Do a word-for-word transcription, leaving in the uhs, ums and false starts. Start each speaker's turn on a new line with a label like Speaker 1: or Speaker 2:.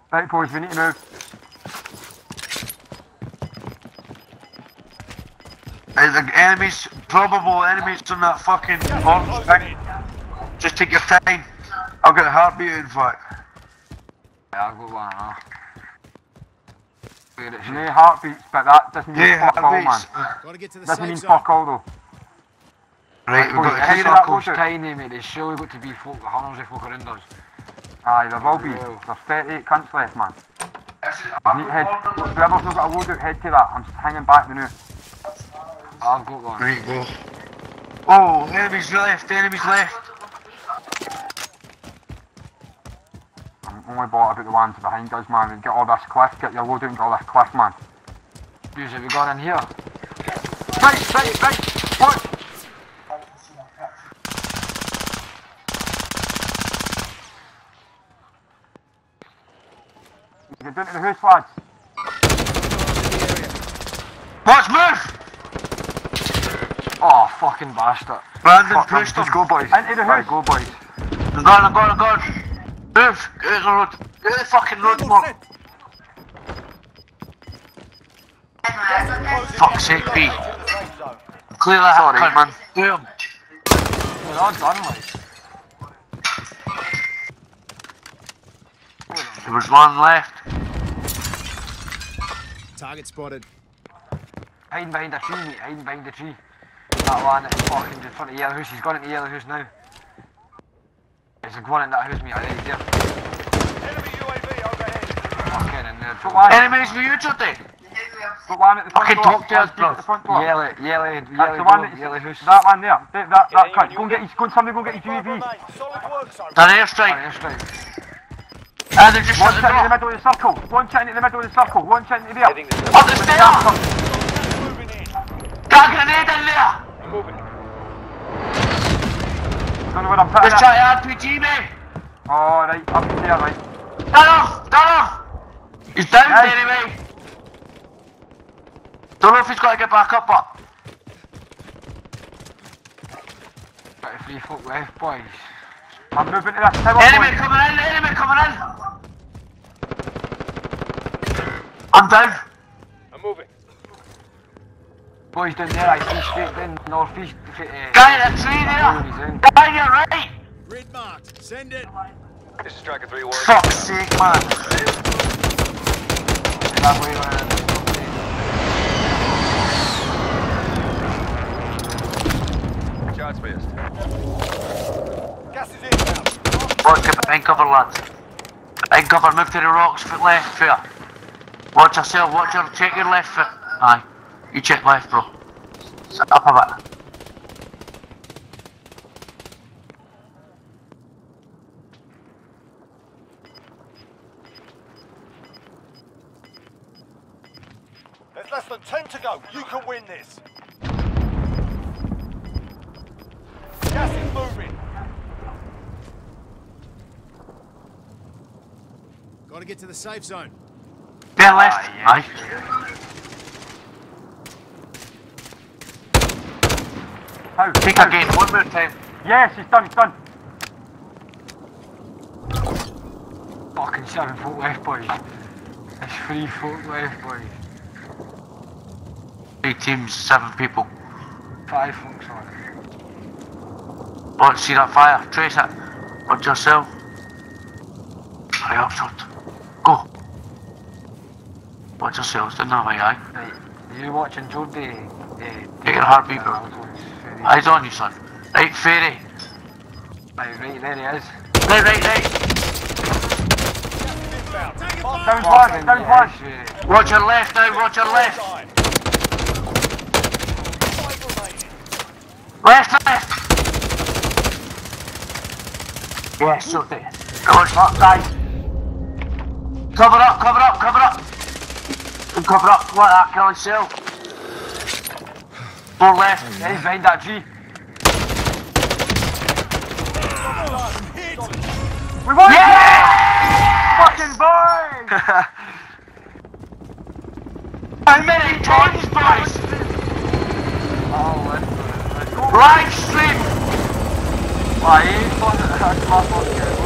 Speaker 1: Right, boys, we need to move.
Speaker 2: Hey, the enemies, probable enemies on that fucking orange thing. Just take your time. I'll get a heartbeat in fact.
Speaker 3: Yeah, I've got one now.
Speaker 1: There's no heartbeats, but that doesn't mean
Speaker 2: Yeah,
Speaker 1: fuck all, man.
Speaker 2: heartbeats.
Speaker 4: Gotta get to the
Speaker 1: Doesn't
Speaker 4: safe
Speaker 1: mean
Speaker 4: zone.
Speaker 1: fuck all, though.
Speaker 2: Right, we've got
Speaker 1: boys,
Speaker 2: to
Speaker 1: head
Speaker 2: hit
Speaker 1: of that
Speaker 3: Circle's
Speaker 1: loadout.
Speaker 3: tiny, mate. There's surely got to be folk, hundreds of folk around us.
Speaker 1: Aye, there will be.
Speaker 3: Well.
Speaker 1: There's thirty-eight cunts left, man. You need to head, whoever's not got a loadout, head to that. I'm just hanging back the new.
Speaker 3: I've got one.
Speaker 2: Right, go. Oh, enemies left, enemies left.
Speaker 1: I'm only bought about the ones behind us, man. Get all this cliff, get your loadout and get all this cliff, man.
Speaker 3: Use it, we got in here.
Speaker 1: Right, right, right, watch! Get down to the house, lads.
Speaker 2: Watch, move!
Speaker 3: Oh, fucking bastard.
Speaker 2: Brandon
Speaker 3: Fuck them,
Speaker 2: pushed them.
Speaker 3: just go, boys.
Speaker 1: Into the
Speaker 3: Right,
Speaker 1: house.
Speaker 3: go, boys.
Speaker 2: I'm gone, I'm gone, I'm gone. Move! Get out of the road. Get out of the fucking road, Mark. Fuck's sake, B. Clear that
Speaker 3: Sorry.
Speaker 2: cunt, man. Do him.
Speaker 3: We're all done, like.
Speaker 2: There was one left.
Speaker 4: Target spotted.
Speaker 3: Hiding behind a tree, mate. Hiding behind the tree. That one that's fucking in front of the other house. He's gone into the other house now. There's a one in that house, mate. Right there.
Speaker 5: Enemy U A V overhead.
Speaker 3: Fucking in there.
Speaker 1: Got one.
Speaker 2: Enemies for you, Jody.
Speaker 1: Got one at the front
Speaker 2: Fucking
Speaker 1: door.
Speaker 2: talk to us,
Speaker 1: One at the front door.
Speaker 3: Yellow, yellow,
Speaker 1: That's
Speaker 3: yellow,
Speaker 1: the one
Speaker 3: door,
Speaker 1: that's,
Speaker 3: yellow house.
Speaker 1: that one there. That, that, that cunt. Go and get his, go and somebody go and get his U A V.
Speaker 5: Remain. Solid work zone.
Speaker 2: An airstrike.
Speaker 3: Right, straight.
Speaker 2: Ah, they just
Speaker 1: One
Speaker 2: shut the
Speaker 1: chin in the
Speaker 2: door.
Speaker 1: middle of the circle. One chin in the middle of the circle. One chin in there.
Speaker 5: Heading this way.
Speaker 2: On the stairs.
Speaker 5: Moving in.
Speaker 2: Got a grenade in there.
Speaker 5: I'm moving.
Speaker 1: Don't know where I'm putting
Speaker 2: Let's
Speaker 1: it.
Speaker 2: try R P G, mate.
Speaker 1: Oh, right. Up in there, right.
Speaker 2: Done off, done off. He's down
Speaker 1: Yes.
Speaker 2: anyway. Don't know if he's got to get back up, but
Speaker 3: thirty-three folk left, boys.
Speaker 1: I'm moving to this tower,
Speaker 2: enemy
Speaker 1: boys.
Speaker 2: coming in, enemy coming in. I'm down.
Speaker 5: I'm moving.
Speaker 3: Boys down there, I see straight down northeast. Uh,
Speaker 2: Guy in a tree there. Guy on your right.
Speaker 4: Grid marked. Send it.
Speaker 5: This is Striker three Ward.
Speaker 2: Fuck's sake, man.
Speaker 3: that way around.
Speaker 5: Charge missed. Gas is inbound.
Speaker 2: Watch it, behind cover, lads. Behind cover, move to the rocks, foot left, foot. Watch yourself, watch your, check your left foot. Aye, you check left, bro. Sit up a bit.
Speaker 5: There's less than ten to go. You can win this. Gas is moving.
Speaker 4: Gotta get to the safe zone.
Speaker 2: There left. Aye.
Speaker 1: How?
Speaker 2: Take
Speaker 1: How?
Speaker 2: again, one more time.
Speaker 1: Yes, he's done, he's done.
Speaker 3: Fucking seven folk left, boys. There's three folk left, boys.
Speaker 2: Three teams, seven people.
Speaker 3: Five folk, sorry.
Speaker 2: Watch, see that fire, trace it. Watch yourself. Hurry up, shot. Go. Watch yourselves, down that way, aye.
Speaker 3: Right, you watching Jody? Uh,
Speaker 2: Take your heartbeat, bro. Eyes on you, son. Right, Fairy.
Speaker 3: Right, right, there he is.
Speaker 2: Right, right, right.
Speaker 5: Gas is inbound.
Speaker 4: Take it
Speaker 5: Mark
Speaker 1: Down
Speaker 5: the
Speaker 1: flash,
Speaker 5: target.
Speaker 1: down
Speaker 3: Yeah,
Speaker 1: flash.
Speaker 2: Watch your left now, watch your left.
Speaker 5: Side. Five remaining.
Speaker 2: Left, left. Yes, shot it. Come on, shot, guys. Cover up, cover up, cover up. And cover up, let that kill himself. Four left.
Speaker 1: Yeah, he's behind that tree. We won!
Speaker 2: Yeah!
Speaker 1: Fucking boys!
Speaker 2: How many times, boys?
Speaker 1: Oh, let's go. Let's go.
Speaker 2: Live stream.
Speaker 1: Aye, that's my fault.